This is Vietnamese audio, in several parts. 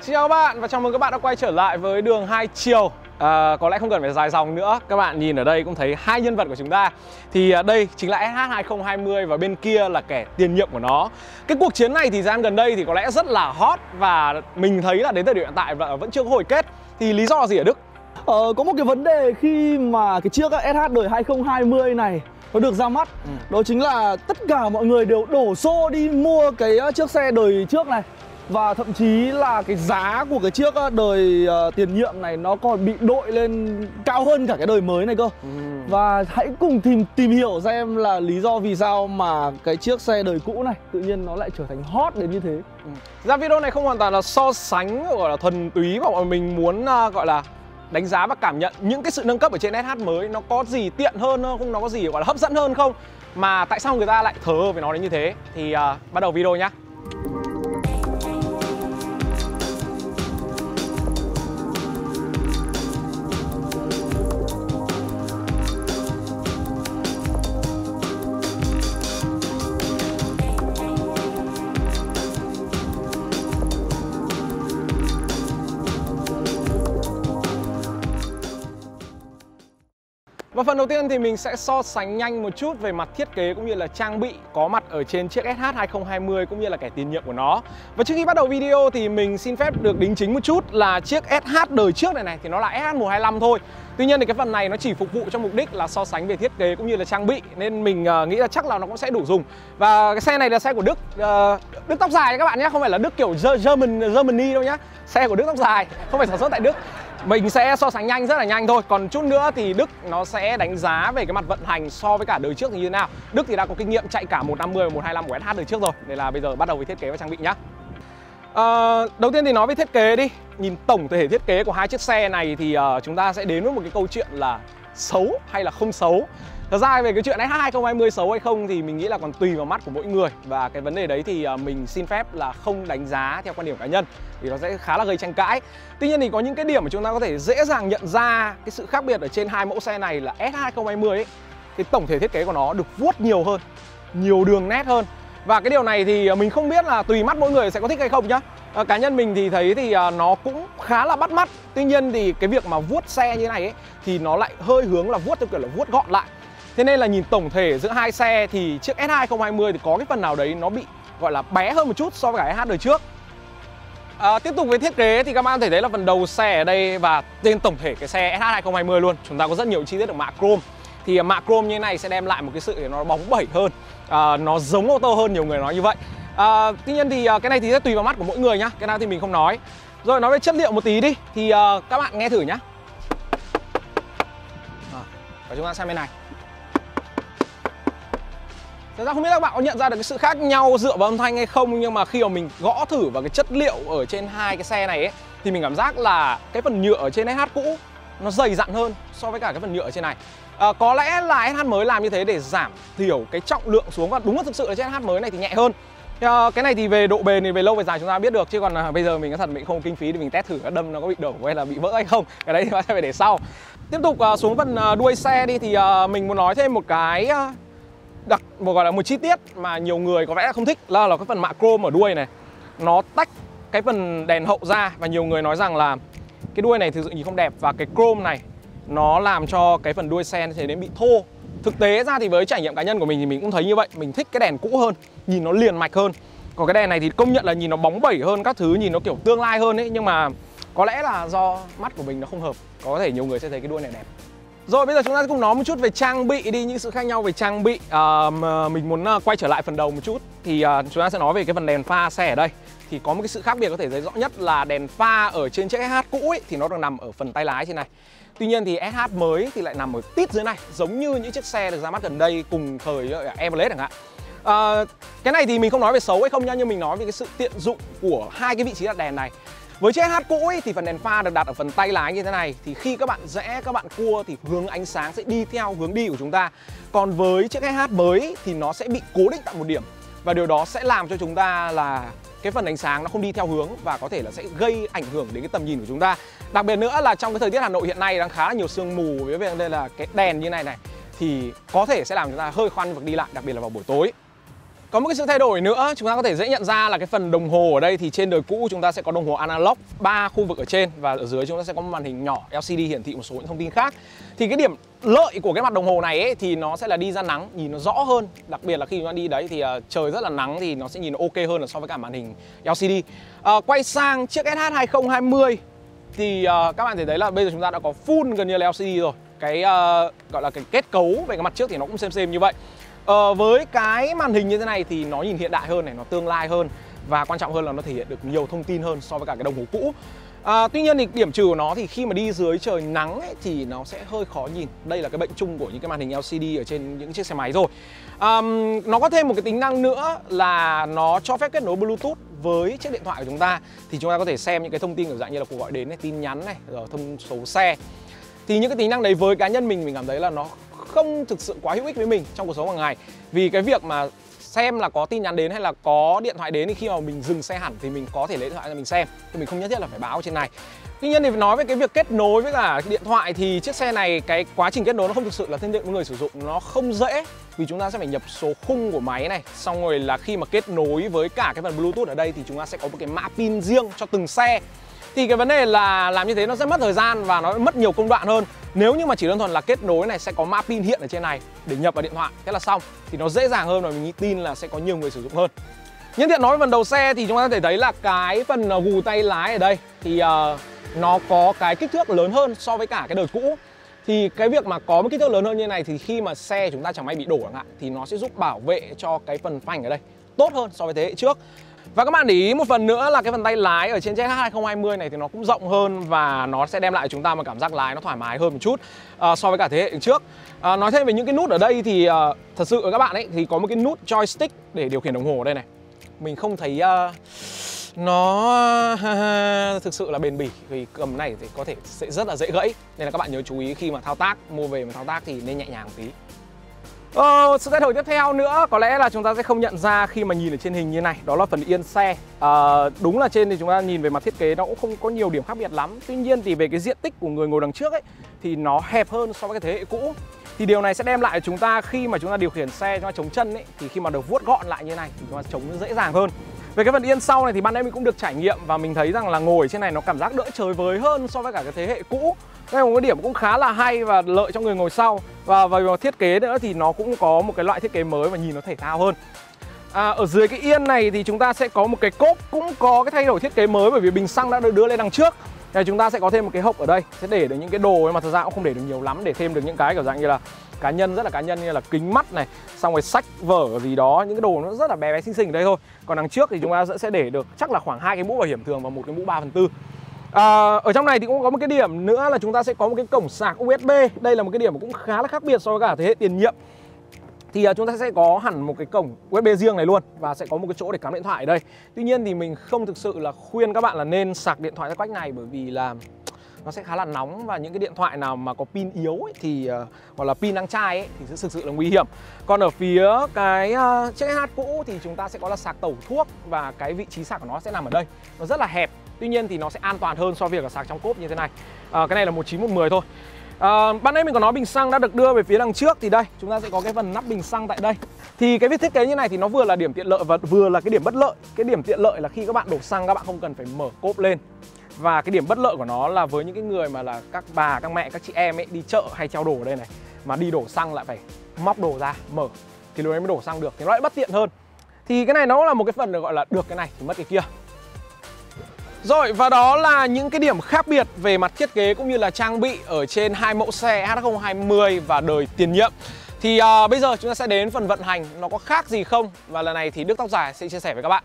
Xin chào các bạn và chào mừng các bạn đã quay trở lại với đường hai chiều. Có lẽ không cần phải dài dòng nữa. Các bạn nhìn ở đây cũng thấy hai nhân vật của chúng ta. Thì đây chính là SH 2020 và bên kia là kẻ tiền nhiệm của nó. Cái cuộc chiến này thì thời gian gần đây thì có lẽ rất là hot và mình thấy là đến thời điểm hiện tại vẫn chưa có hồi kết. Thì lý do là gì hả Đức? Có một cái vấn đề khi mà cái chiếc SH đời 2020 này nó được ra mắt, đó chính là tất cả mọi người đều đổ xô đi mua cái chiếc xe đời trước này. Và thậm chí là cái giá của cái chiếc đời tiền nhiệm này nó còn bị đội lên cao hơn cả cái đời mới này cơ. Và hãy cùng tìm hiểu xem là lý do vì sao mà cái chiếc xe đời cũ này tự nhiên nó lại trở thành hot đến như thế. Ra video này không hoàn toàn là so sánh gọi là thuần túy mà mình muốn gọi là đánh giá và cảm nhận những cái sự nâng cấp ở trên SH mới nó có gì tiện hơn không, nó có gì gọi là hấp dẫn hơn không, mà tại sao người ta lại thờ ơ với nó đến như thế. Thì bắt đầu video nhá. Và phần đầu tiên thì mình sẽ so sánh nhanh một chút về mặt thiết kế cũng như là trang bị có mặt ở trên chiếc SH 2020 cũng như là kẻ tiền nhiệm của nó. Và trước khi bắt đầu video thì mình xin phép được đính chính một chút là chiếc SH đời trước này thì nó là SH mùa 25 thôi. Tuy nhiên thì cái phần này nó chỉ phục vụ cho mục đích là so sánh về thiết kế cũng như là trang bị, nên mình nghĩ là chắc là nó cũng sẽ đủ dùng. Và cái xe này là xe của Đức, Đức tóc dài các bạn nhé, không phải là Đức kiểu Germany đâu nhá. Xe của Đức tóc dài, không phải sản xuất tại Đức. Mình sẽ so sánh nhanh, rất là nhanh thôi. Còn chút nữa thì Đức nó sẽ đánh giá về cái mặt vận hành so với cả đời trước thì như thế nào. Đức thì đã có kinh nghiệm chạy cả 150 và 125 của SH đời trước rồi. Nên là bây giờ bắt đầu với thiết kế và trang bị nhá. Đầu tiên thì nói về thiết kế đi. Nhìn tổng thể thiết kế của hai chiếc xe này thì chúng ta sẽ đến với một cái câu chuyện là xấu hay là không xấu. Thật ra về cái chuyện SH 2020 xấu hay không thì mình nghĩ là còn tùy vào mắt của mỗi người. Và cái vấn đề đấy thì mình xin phép là không đánh giá theo quan điểm cá nhân, vì nó sẽ khá là gây tranh cãi. Tuy nhiên thì có những cái điểm mà chúng ta có thể dễ dàng nhận ra cái sự khác biệt ở trên hai mẫu xe này là SH 2020 ấy, cái tổng thể thiết kế của nó được vuốt nhiều hơn, nhiều đường nét hơn. Và cái điều này thì mình không biết là tùy mắt mỗi người sẽ có thích hay không nhá. Cá nhân mình thì thấy thì nó cũng khá là bắt mắt. Tuy nhiên thì cái việc mà vuốt xe như này ấy, thì nó lại hơi hướng là vuốt theo kiểu là vuốt gọn lại. Thế nên là nhìn tổng thể giữa hai xe thì chiếc SH 2020 thì có cái phần nào đấy nó bị gọi là bé hơn một chút so với cả SH đời trước. Tiếp tục với thiết kế thì các bạn có thể thấy là phần đầu xe ở đây và trên tổng thể cái xe SH 2020 luôn, chúng ta có rất nhiều chi tiết được mạ chrome. Thì mạ chrome như thế này sẽ đem lại một cái sự nó bóng bẩy hơn, nó giống ô tô hơn, nhiều người nói như vậy. Tuy nhiên thì cái này thì sẽ tùy vào mắt của mỗi người nhá, cái nào thì mình không nói. Rồi nói về chất liệu một tí đi thì các bạn nghe thử nhá. Và chúng ta xem bên này. Thật ra không biết các bạn có nhận ra được cái sự khác nhau dựa vào âm thanh hay không, nhưng mà khi mà mình gõ thử vào cái chất liệu ở trên hai cái xe này ấy, thì mình cảm giác là cái phần nhựa ở trên SH cũ nó dày dặn hơn so với cả cái phần nhựa ở trên này. Có lẽ là SH mới làm như thế để giảm thiểu cái trọng lượng xuống, và đúng là thực sự là trên SH mới này thì nhẹ hơn. Cái này thì về độ bền thì về lâu về dài chúng ta biết được, chứ còn bây giờ mình có thật mình không có kinh phí thì mình test thử đâm nó có bị đổ hay là bị vỡ hay không, cái đấy thì chúng ta phải để sau. Tiếp tục xuống phần đuôi xe đi thì mình muốn nói thêm một cái gọi là một chi tiết mà nhiều người có vẻ là không thích là cái phần mạ chrome ở đuôi này. Nó tách cái phần đèn hậu ra và nhiều người nói rằng là cái đuôi này thực sự nhìn không đẹp, và cái chrome này nó làm cho cái phần đuôi xe như thế đến bị thô. Thực tế ra thì với trải nghiệm cá nhân của mình thì mình cũng thấy như vậy, mình thích cái đèn cũ hơn, nhìn nó liền mạch hơn. Còn cái đèn này thì công nhận là nhìn nó bóng bẩy hơn các thứ, nhìn nó kiểu tương lai hơn ấy, nhưng mà có lẽ là do mắt của mình nó không hợp, có thể nhiều người sẽ thấy cái đuôi này đẹp. Rồi bây giờ chúng ta cùng nói một chút về trang bị đi, những sự khác nhau về trang bị. Mình muốn quay trở lại phần đầu một chút thì chúng ta sẽ nói về cái phần đèn pha xe ở đây. Thì có một cái sự khác biệt có thể thấy rõ nhất là đèn pha ở trên chiếc SH cũ ấy, thì nó được nằm ở phần tay lái trên này. Tuy nhiên thì SH mới thì lại nằm ở tít dưới này, giống như những chiếc xe được ra mắt gần đây cùng thời Everest chẳng hạn. Cái này thì mình không nói về xấu hay không nhá, nhưng mình nói về cái sự tiện dụng của hai cái vị trí đặt đèn này. Với chiếc SH cũ ấy, thì phần đèn pha được đặt ở phần tay lái như thế này, thì khi các bạn rẽ, các bạn cua thì hướng ánh sáng sẽ đi theo hướng đi của chúng ta. Còn với chiếc SH mới thì nó sẽ bị cố định tại một điểm, và điều đó sẽ làm cho chúng ta là cái phần ánh sáng nó không đi theo hướng và có thể là sẽ gây ảnh hưởng đến cái tầm nhìn của chúng ta. Đặc biệt nữa là trong cái thời tiết Hà Nội hiện nay đang khá là nhiều sương mù, với việc đây là cái đèn như này thì có thể sẽ làm chúng ta hơi khoăn việc đi lại, đặc biệt là vào buổi tối. Có một cái sự thay đổi nữa chúng ta có thể dễ nhận ra là cái phần đồng hồ ở đây thì trên đời cũ chúng ta sẽ có đồng hồ analog 3 khu vực ở trên và ở dưới chúng ta sẽ có một màn hình nhỏ LCD hiển thị một số những thông tin khác. Thì cái điểm lợi của cái mặt đồng hồ này ấy, thì nó sẽ là đi ra nắng nhìn nó rõ hơn, đặc biệt là khi chúng ta đi đấy thì trời rất là nắng thì nó sẽ nhìn nó ok hơn là so với cả màn hình LCD. Quay sang chiếc SH 2020 thì các bạn thấy đấy là bây giờ chúng ta đã có full gần như là LCD rồi. Cái gọi là cái kết cấu về cái mặt trước thì nó cũng xem như vậy. Với cái màn hình như thế này thì nó nhìn hiện đại hơn này, nó tương lai hơn và quan trọng hơn là nó thể hiện được nhiều thông tin hơn so với cả cái đồng hồ cũ. Tuy nhiên thì điểm trừ của nó thì khi mà đi dưới trời nắng ấy, thì nó sẽ hơi khó nhìn. Đây là cái bệnh chung của những cái màn hình LCD ở trên những chiếc xe máy rồi. Nó có thêm một cái tính năng nữa là nó cho phép kết nối Bluetooth với chiếc điện thoại của chúng ta. Thì chúng ta có thể xem những cái thông tin kiểu dạng như là cuộc gọi đến này, tin nhắn này, rồi thông số xe. Thì những cái tính năng đấy với cá nhân mình cảm thấy là nó không thực sự quá hữu ích với mình trong cuộc sống hàng ngày. Vì cái việc mà xem là có tin nhắn đến hay là có điện thoại đến thì khi mà mình dừng xe hẳn thì mình có thể lấy điện thoại ra mình xem, thì mình không nhất thiết là phải báo trên này. Tuy nhiên thì nói về cái việc kết nối với cả điện thoại thì chiếc xe này cái quá trình kết nối nó không thực sự là thân thiện với người sử dụng, nó không dễ vì chúng ta sẽ phải nhập số khung của máy này, xong rồi là khi mà kết nối với cả cái phần Bluetooth ở đây thì chúng ta sẽ có một cái mã pin riêng cho từng xe. Thì cái vấn đề là làm như thế nó sẽ mất thời gian và nó mất nhiều công đoạn hơn. Nếu như mà chỉ đơn thuần là kết nối này sẽ có mã pin hiện ở trên này để nhập vào điện thoại, thế là xong. Thì nó dễ dàng hơn và mình nghĩ tin là sẽ có nhiều người sử dụng hơn. Nhân tiện nói về phần đầu xe thì chúng ta có thể thấy là cái phần gù tay lái ở đây thì nó có cái kích thước lớn hơn so với cả cái đời cũ. Thì cái việc mà có một kích thước lớn hơn như này thì khi mà xe chúng ta chẳng may bị đổ chẳng hạn thì nó sẽ giúp bảo vệ cho cái phần phanh ở đây tốt hơn so với thế hệ trước. Và các bạn để ý một phần nữa là cái phần tay lái ở trên chiếc SH 2020 này thì nó cũng rộng hơn và nó sẽ đem lại chúng ta một cảm giác lái nó thoải mái hơn một chút so với cả thế hệ trước. Nói thêm về những cái nút ở đây thì thật sự các bạn ấy thì có một cái nút joystick để điều khiển đồng hồ ở đây này. Mình không thấy nó thực sự là bền bỉ vì cầm này thì có thể sẽ rất là dễ gãy. Nên là các bạn nhớ chú ý khi mà thao tác, mua về mà thao tác thì nên nhẹ nhàng một tí. Sự thay đổi tiếp theo nữa có lẽ là chúng ta sẽ không nhận ra khi mà nhìn ở trên hình như này. Đó là phần yên xe. Đúng là trên thì chúng ta nhìn về mặt thiết kế nó cũng không có nhiều điểm khác biệt lắm. Tuy nhiên thì về cái diện tích của người ngồi đằng trước ấy thì nó hẹp hơn so với cái thế hệ cũ. Thì điều này sẽ đem lại chúng ta khi mà chúng ta điều khiển xe chúng ta chống chân ấy thì khi mà được vuốt gọn lại như này thì chúng ta chống dễ dàng hơn. Về cái phần yên sau này thì ban nãy mình cũng được trải nghiệm và mình thấy rằng là ngồi ở trên này nó cảm giác đỡ chới với hơn so với cả cái thế hệ cũ. Đây là một cái điểm cũng khá là hay và lợi cho người ngồi sau. Và về thiết kế nữa thì nó cũng có một cái loại thiết kế mới và nhìn nó thể thao hơn. Ở dưới cái yên này thì chúng ta sẽ có một cái cốp cũng có cái thay đổi thiết kế mới bởi vì bình xăng đã được đưa lên đằng trước. Thì chúng ta sẽ có thêm một cái hộc ở đây sẽ để được những cái đồ mà thật ra cũng không để được nhiều lắm, để thêm được những cái kiểu dạng như là cá nhân, rất là cá nhân như là kính mắt này, xong rồi sách vở gì đó, những cái đồ nó rất là bé bé xinh xinh ở đây thôi. Còn đằng trước thì chúng ta sẽ để được chắc là khoảng 2 cái mũ bảo hiểm thường và một cái mũ 3/4. Ở trong này thì cũng có một cái điểm nữa là chúng ta sẽ có một cái cổng sạc USB. Đây là một cái điểm cũng khá là khác biệt so với cả thế hệ tiền nhiệm. Thì chúng ta sẽ có hẳn một cái cổng USB riêng này luôn và sẽ có một cái chỗ để cắm điện thoại ở đây. Tuy nhiên thì mình không thực sự là khuyên các bạn là nên sạc điện thoại theo cách này bởi vì là nó sẽ khá là nóng và những cái điện thoại nào mà có pin yếu ấy, thì hoặc là pin đang chai ấy, thì sẽ thực sự là nguy hiểm. Còn ở phía cái chiếc SH cũ thì chúng ta sẽ có là sạc tẩu thuốc và cái vị trí sạc của nó sẽ nằm ở đây. Nó rất là hẹp. Tuy nhiên thì nó sẽ an toàn hơn so với việc là sạc trong cốp như thế này. Cái này là 19/10 thôi. Ban nãy mình có nói bình xăng đã được đưa về phía đằng trước thì đây chúng ta sẽ có cái phần nắp bình xăng tại đây. Thì cái việc thiết kế như này thì nó vừa là điểm tiện lợi và vừa là cái điểm bất lợi. Cái điểm tiện lợi là khi các bạn đổ xăng các bạn không cần phải mở cốp lên. Và cái điểm bất lợi của nó là với những cái người mà là các bà, các mẹ, các chị em ấy đi chợ hay treo đồ ở đây này mà đi đổ xăng lại phải móc đồ ra mở thì lúc đấy mới đổ xăng được thì nó lại bất tiện hơn. Thì cái này nó là một cái phần được gọi là được cái này thì mất cái kia. Rồi, và đó là những cái điểm khác biệt về mặt thiết kế cũng như là trang bị ở trên hai mẫu xe SH2020 và đời tiền nhiệm. Thì bây giờ chúng ta sẽ đến phần vận hành, nó có khác gì không? Và lần này thì Đức Tóc Dài sẽ chia sẻ với các bạn.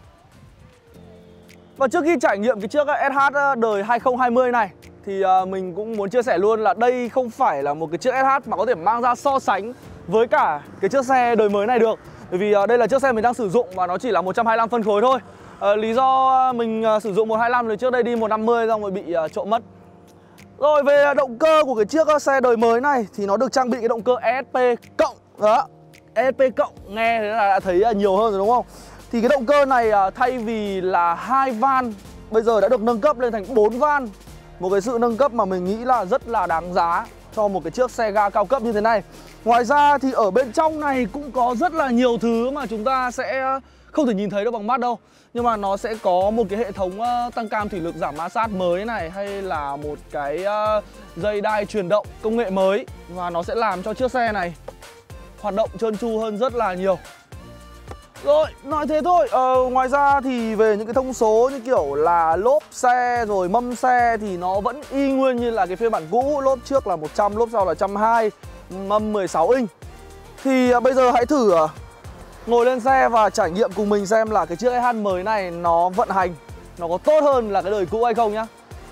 Và trước khi trải nghiệm cái chiếc SH đời 2020 này thì mình cũng muốn chia sẻ luôn là đây không phải là một cái chiếc SH mà có thể mang ra so sánh với cả cái chiếc xe đời mới này được. Bởi vì đây là chiếc xe mình đang sử dụng và nó chỉ là 125 phân khối thôi. Lý do mình sử dụng 125 thì trước đây đi 150 xong rồi bị trộm mất. Rồi về động cơ của cái chiếc xe đời mới này thì nó được trang bị cái động cơ ESP cộng. Đó, ESP cộng nghe thế là đã thấy nhiều hơn rồi đúng không? Thì cái động cơ này thay vì là 2 van bây giờ đã được nâng cấp lên thành 4 van. Một cái sự nâng cấp mà mình nghĩ là rất là đáng giá cho một cái chiếc xe ga cao cấp như thế này. Ngoài ra thì ở bên trong này cũng có rất là nhiều thứ mà chúng ta sẽ không thể nhìn thấy được bằng mắt đâu. Nhưng mà nó sẽ có một cái hệ thống tăng cam thủy lực giảm ma sát mới này, hay là một cái dây đai truyền động công nghệ mới. Và nó sẽ làm cho chiếc xe này hoạt động trơn tru hơn rất là nhiều. Rồi, nói thế thôi. Ngoài ra thì về những cái thông số như kiểu là lốp xe rồi mâm xe thì nó vẫn y nguyên như là cái phiên bản cũ. Lốp trước là 100, lốp sau là 120, mâm 16 inch. Thì bây giờ hãy thử ngồi lên xe và trải nghiệm cùng mình xem là cái chiếc SH mới này nó vận hành nó có tốt hơn là cái đời cũ hay không nhá.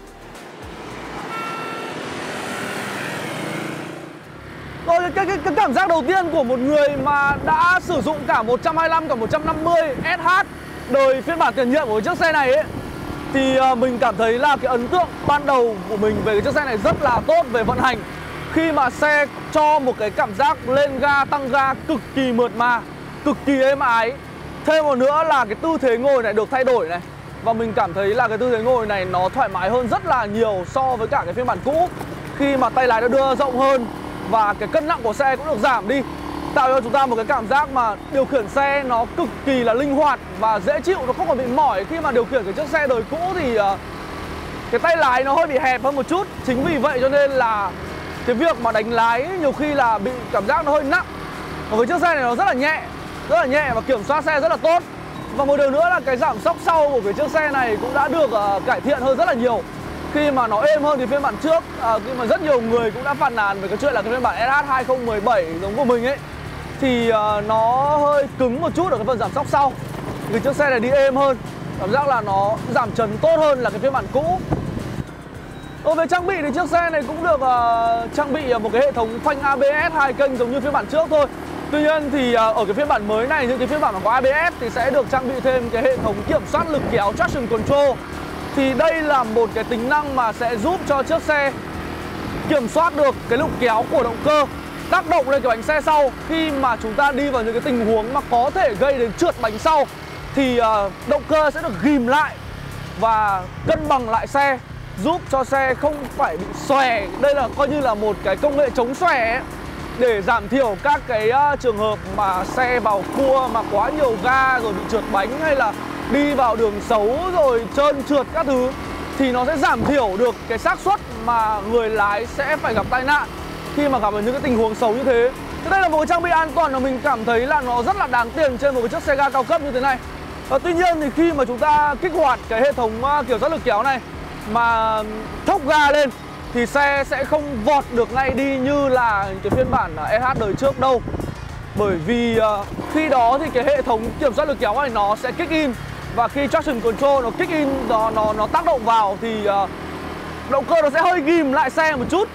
Rồi cái cảm giác đầu tiên của một người mà đã sử dụng cả 125 cả 150 SH đời phiên bản tiền nhiệm của chiếc xe này ấy, thì mình cảm thấy là cái ấn tượng ban đầu của mình về cái chiếc xe này rất là tốt về vận hành. Khi mà xe cho một cái cảm giác lên ga, tăng ga cực kỳ mượt mà, cực kỳ êm ái. Thêm một nữa là cái tư thế ngồi này được thay đổi này. Và mình cảm thấy là cái tư thế ngồi này nó thoải mái hơn rất là nhiều so với cả cái phiên bản cũ. Khi mà tay lái nó đưa rộng hơn và cái cân nặng của xe cũng được giảm đi, tạo cho chúng ta một cái cảm giác mà điều khiển xe nó cực kỳ là linh hoạt và dễ chịu, nó không còn bị mỏi. Khi mà điều khiển cái chiếc xe đời cũ thì cái tay lái nó hơi bị hẹp hơn một chút. Chính vì vậy cho nên là cái việc mà đánh lái nhiều khi là bị cảm giác nó hơi nặng. Còn với chiếc xe này nó rất là nhẹ và kiểm soát xe rất là tốt. Và một điều nữa là cái giảm xóc sau của cái chiếc xe này cũng đã được cải thiện hơn rất là nhiều. Khi mà nó êm hơn thì phiên bản trước, khi mà rất nhiều người cũng đã phàn nàn về cái chuyện là cái phiên bản SH 2017 giống của mình ấy, thì nó hơi cứng một chút ở cái phần giảm xóc sau. Vì chiếc xe này đi êm hơn, cảm giác là nó giảm trần tốt hơn là cái phiên bản cũ. Về trang bị thì chiếc xe này cũng được trang bị một cái hệ thống phanh ABS 2 kênh giống như phiên bản trước thôi. Tuy nhiên thì ở cái phiên bản mới này, những cái phiên bản mà có ABS thì sẽ được trang bị thêm cái hệ thống kiểm soát lực kéo Traction Control. Thì đây là một cái tính năng mà sẽ giúp cho chiếc xe kiểm soát được cái lực kéo của động cơ, tác động lên cái bánh xe sau. Khi mà chúng ta đi vào những cái tình huống mà có thể gây đến trượt bánh sau thì động cơ sẽ được ghìm lại và cân bằng lại xe, giúp cho xe không phải bị xòe. Đây là coi như là một cái công nghệ chống xòe ấy, để giảm thiểu các cái trường hợp mà xe vào cua mà quá nhiều ga rồi bị trượt bánh, hay là đi vào đường xấu rồi trơn trượt các thứ, thì nó sẽ giảm thiểu được cái xác suất mà người lái sẽ phải gặp tai nạn khi mà gặp ở những cái tình huống xấu như thế. Thế đây là một cái trang bị an toàn mà mình cảm thấy là nó rất là đáng tiền trên một cái chiếc xe ga cao cấp như thế này. Tuy nhiên thì khi mà chúng ta kích hoạt cái hệ thống kiểm soát lực kéo này mà thốc ga lên thì xe sẽ không vọt được ngay đi như là cái phiên bản SH đời trước đâu. Bởi vì khi đó thì cái hệ thống kiểm soát lực kéo này nó sẽ kick in, và khi Traction Control nó kick in, nó tác động vào thì động cơ nó sẽ hơi ghìm lại xe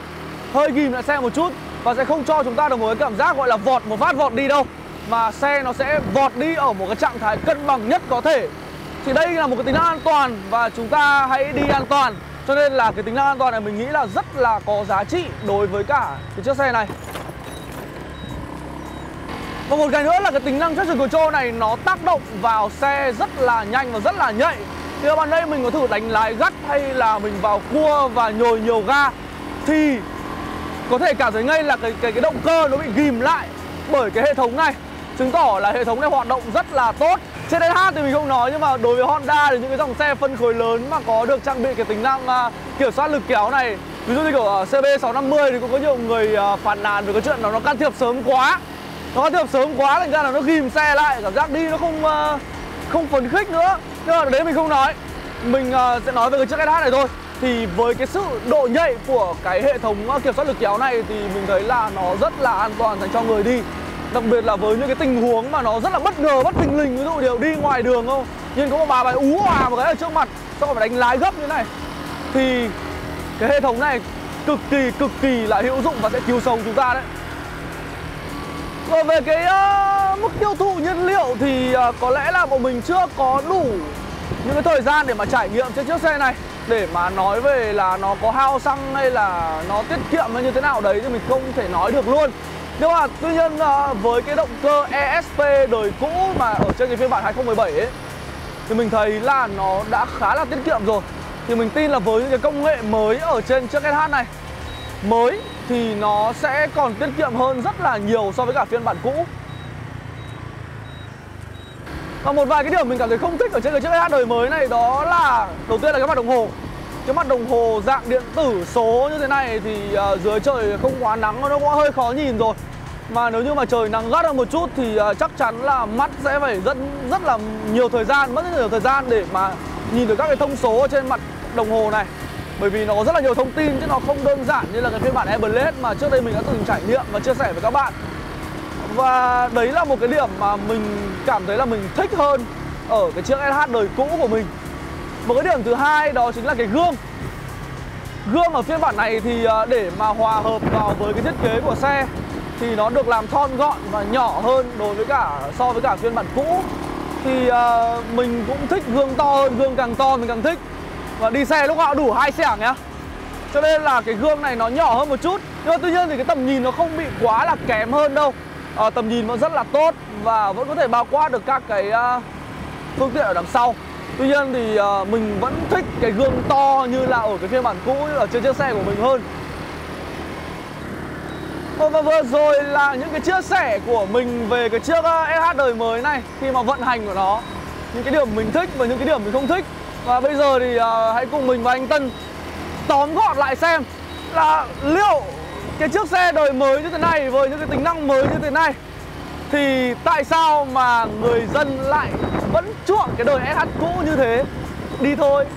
một chút, và sẽ không cho chúng ta được một cái cảm giác gọi là vọt một phát vọt đi đâu, mà xe nó sẽ vọt đi ở một cái trạng thái cân bằng nhất có thể. Thì đây là một cái tính năng an toàn và chúng ta hãy đi an toàn. Cho nên là cái tính năng an toàn này mình nghĩ là rất là có giá trị đối với cả cái chiếc xe này. Và một cái nữa là cái tính năng Traction Control này nó tác động vào xe rất là nhanh và rất là nhạy. Thì các bạn đây mình có thử đánh lái gắt hay là mình vào cua và nhồi nhiều ga thì có thể cảm thấy ngay là cái động cơ nó bị ghìm lại bởi cái hệ thống này, chứng tỏ là hệ thống này hoạt động rất là tốt. Trên SH thì mình không nói, nhưng mà đối với Honda thì những cái dòng xe phân khối lớn mà có được trang bị cái tính năng kiểm soát lực kéo này, ví dụ như kiểu CB650 thì cũng có nhiều người phàn nàn về cái chuyện nó can thiệp sớm quá. Nó can thiệp sớm quá thành ra là nó ghìm xe lại, cảm giác đi nó không phấn khích nữa. Nhưng mà đấy mình không nói, mình sẽ nói về cái chiếc SH này thôi. Thì với cái sự độ nhạy của cái hệ thống kiểm soát lực kéo này thì mình thấy là nó rất là an toàn dành cho người đi. Đặc biệt là với những cái tình huống mà nó rất là bất ngờ, bất thình lình, ví dụ điều đi ngoài đường không, nhưng có một bà ú òa một cái ở trước mặt, xong rồi phải đánh lái gấp như thế này, thì cái hệ thống này cực kỳ là hữu dụng và sẽ cứu sống chúng ta đấy. Rồi về cái mức tiêu thụ nhiên liệu thì có lẽ là bọn mình chưa có đủ những cái thời gian để mà trải nghiệm trên chiếc xe này để mà nói về là nó có hao xăng hay là nó tiết kiệm hay như thế nào đấy thì mình không thể nói được luôn. Nhưng mà tuy nhiên với cái động cơ ESP đời cũ mà ở trên cái phiên bản 2017 ấy thì mình thấy là nó đã khá là tiết kiệm rồi. Thì mình tin là với những cái công nghệ mới ở trên chiếc SH này, mới thì nó sẽ còn tiết kiệm hơn rất là nhiều so với cả phiên bản cũ. Và một vài cái điểm mình cảm thấy không thích ở trên cái chiếc SH đời mới này đó là đầu tiên là cái mặt đồng hồ. Cái mặt đồng hồ dạng điện tử số như thế này thì dưới trời không quá nắng nó cũng hơi khó nhìn rồi. Mà nếu như mà trời nắng gắt hơn một chút thì chắc chắn là mắt sẽ phải rất là nhiều thời gian, mất rất nhiều thời gian để mà nhìn được các cái thông số ở trên mặt đồng hồ này. Bởi vì nó có rất là nhiều thông tin chứ nó không đơn giản như là cái phiên bản Airblade mà trước đây mình đã từng trải nghiệm và chia sẻ với các bạn. Và đấy là một cái điểm mà mình cảm thấy là mình thích hơn ở cái chiếc SH đời cũ của mình. Một cái điểm thứ hai đó chính là cái gương. Gương ở phiên bản này thì để mà hòa hợp vào với cái thiết kế của xe thì nó được làm thon gọn và nhỏ hơn so với cả phiên bản cũ. Thì mình cũng thích gương to hơn, gương càng to mình càng thích. Và đi xe lúc nào đủ 2 xẻng nhá. Cho nên là cái gương này nó nhỏ hơn một chút. Nhưng mà tuy nhiên thì cái tầm nhìn nó không bị quá là kém hơn đâu. Tầm nhìn vẫn rất là tốt và vẫn có thể bao quát được các cái phương tiện ở đằng sau. Tuy nhiên thì mình vẫn thích cái gương to như là ở cái phiên bản cũ, như ở trên chiếc xe của mình hơn. Và vừa rồi là những cái chia sẻ của mình về cái chiếc SH đời mới này khi mà vận hành của nó. Những cái điểm mình thích và những cái điểm mình không thích. Và bây giờ thì hãy cùng mình và anh Tân tóm gọn lại xem là liệu cái chiếc xe đời mới như thế này với những cái tính năng mới như thế này thì tại sao mà người dân lại vẫn chuộng cái đời SH cũ như thế. Đi thôi.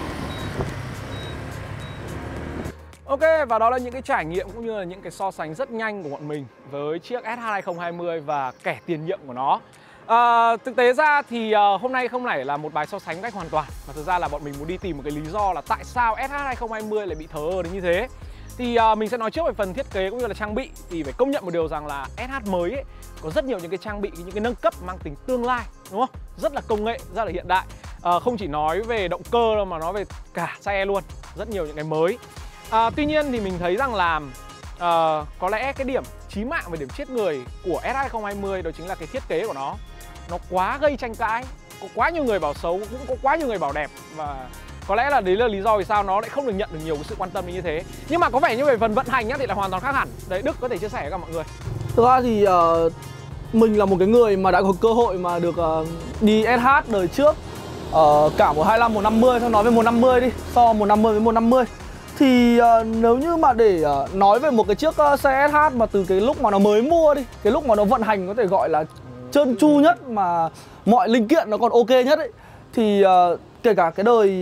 Ok, và đó là những cái trải nghiệm cũng như là những cái so sánh rất nhanh của bọn mình với chiếc SH 2020 và kẻ tiền nhiệm của nó. Thực tế ra thì hôm nay không phải là một bài so sánh cách hoàn toàn, mà thực ra là bọn mình muốn đi tìm một cái lý do là tại sao SH 2020 lại bị thờ ơ đến như thế. Thì mình sẽ nói trước về phần thiết kế cũng như là trang bị. Thì phải công nhận một điều rằng là SH mới ấy, có rất nhiều những cái trang bị, những cái nâng cấp mang tính tương lai, đúng không? Rất là công nghệ, rất là hiện đại. Không chỉ nói về động cơ đâu mà nói về cả xe luôn. Rất nhiều những cái mới. Tuy nhiên thì mình thấy rằng là có lẽ cái điểm chí mạng về điểm chết người của SH 2020 đó chính là cái thiết kế của nó. Nó quá gây tranh cãi. Có quá nhiều người bảo xấu, cũng có quá nhiều người bảo đẹp. Và có lẽ là đấy là lý do vì sao nó lại không được nhận được nhiều sự quan tâm như thế. Nhưng mà có vẻ như về phần vận hành nhá, thì là hoàn toàn khác hẳn. Đấy, Đức có thể chia sẻ với cả mọi người. Thực ra thì mình là một cái người mà đã có cơ hội mà được đi SH đời trước cả 125, 150. Thôi nói về 150 đi, so 150 với 150. Thì nếu như mà để nói về một cái chiếc xe SH mà từ cái lúc mà nó mới mua đi, cái lúc mà nó vận hành có thể gọi là trơn tru nhất mà mọi linh kiện nó còn ok nhất ấy, thì kể cả cái đời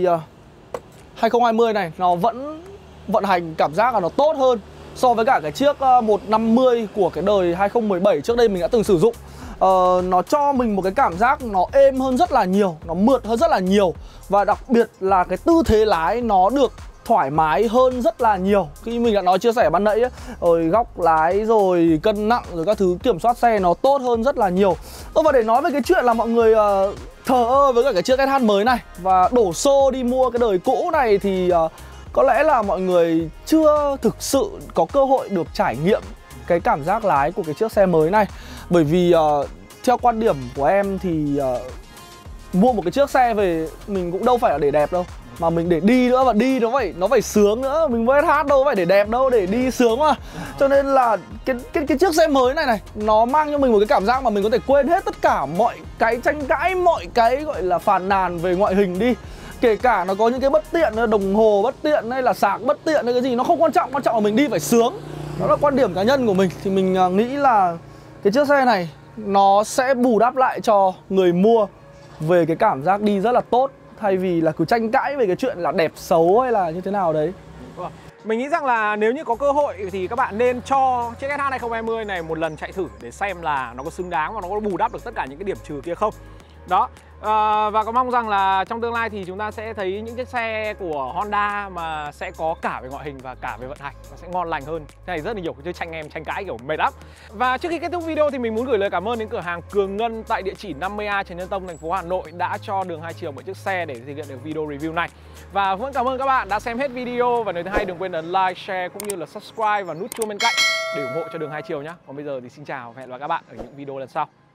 2020 này nó vẫn vận hành cảm giác là nó tốt hơn so với cả cái chiếc 150 của cái đời 2017 trước đây mình đã từng sử dụng. Nó cho mình một cái cảm giác nó êm hơn rất là nhiều, nó mượt hơn rất là nhiều. Và đặc biệt là cái tư thế lái nó được thoải mái hơn rất là nhiều. Khi mình đã nói chia sẻ ban nãy ấy, rồi góc lái rồi cân nặng rồi các thứ kiểm soát xe nó tốt hơn rất là nhiều. Và để nói về cái chuyện là mọi người thờ ơ với cả cái chiếc SH mới này và đổ xô đi mua cái đời cũ này thì có lẽ là mọi người chưa thực sự có cơ hội được trải nghiệm cái cảm giác lái của cái chiếc xe mới này. Bởi vì theo quan điểm của em thì mua một cái chiếc xe về mình cũng đâu phải là để đẹp đâu, mà mình để đi nữa, và đi nó phải sướng nữa. Mình mua SH đâu phải để đẹp đâu, để đi sướng mà. Cho nên là cái chiếc xe mới này nó mang cho mình một cái cảm giác mà mình có thể quên hết tất cả mọi cái tranh cãi, mọi cái gọi là phàn nàn về ngoại hình đi. Kể cả nó có những cái bất tiện, đồng hồ bất tiện hay là sạc bất tiện hay cái gì, nó không quan trọng, quan trọng là mình đi phải sướng. Đó là quan điểm cá nhân của mình. Thì mình nghĩ là cái chiếc xe này nó sẽ bù đắp lại cho người mua về cái cảm giác đi rất là tốt, thay vì là cứ tranh cãi về cái chuyện là đẹp xấu hay là như thế nào đấy. Mình nghĩ rằng là nếu như có cơ hội thì các bạn nên cho chiếc SH 2020 này một lần chạy thử để xem là nó có xứng đáng và nó có bù đắp được tất cả những cái điểm trừ kia không. Đó. Và có mong rằng là trong tương lai thì chúng ta sẽ thấy những chiếc xe của Honda mà sẽ có cả về ngoại hình và cả về vận hành, và sẽ ngon lành hơn. Cái này rất là nhiều, chứ tranh cãi kiểu mệt lắm. Và trước khi kết thúc video thì mình muốn gửi lời cảm ơn đến cửa hàng Cường Ngân tại địa chỉ 50A Trần Nhân Tông, thành phố Hà Nội đã cho Đường Hai Chiều một chiếc xe để thực hiện được video review này. Và vẫn cảm ơn các bạn đã xem hết video, và nếu thứ hai đừng quên ấn like, share cũng như là subscribe và nút chuông bên cạnh để ủng hộ cho Đường Hai Chiều nhé. Còn bây giờ thì xin chào và hẹn gặp lại các bạn ở những video lần sau.